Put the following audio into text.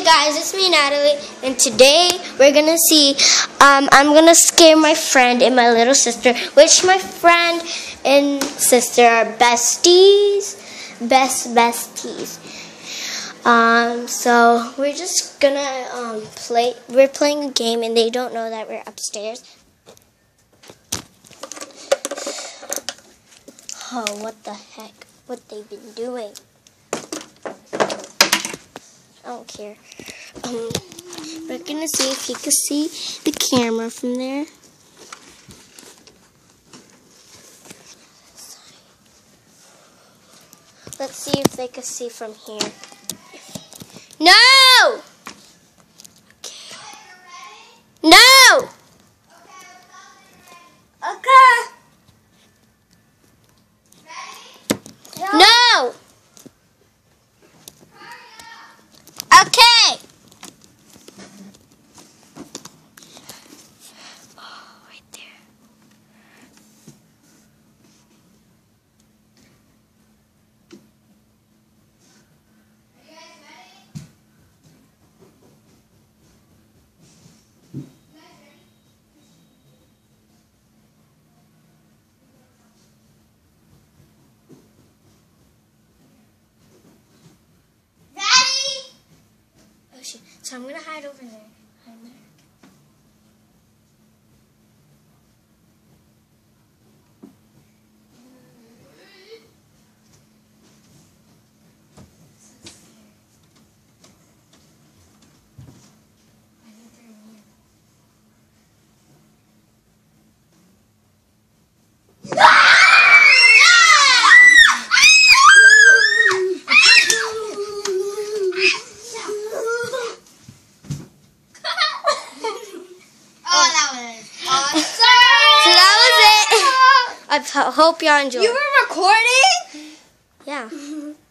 guys, it's me Natalie, and today we're gonna see, I'm gonna scare my friend and my little sister, which my friend and sister are besties, besties. So we're just gonna we're playing a game and they don't know that we're upstairs. Oh, what the heck, what they've been doing. I don't care. We're gonna see if you can see the camera from there. Let's see if they can see from here. No! Okay. No! Okay. No! Okay. Oh, right there. Are you guys ready? Oh shit. So I'm gonna hide over there. Hide there. I hope y'all enjoyed. You were recording? Yeah.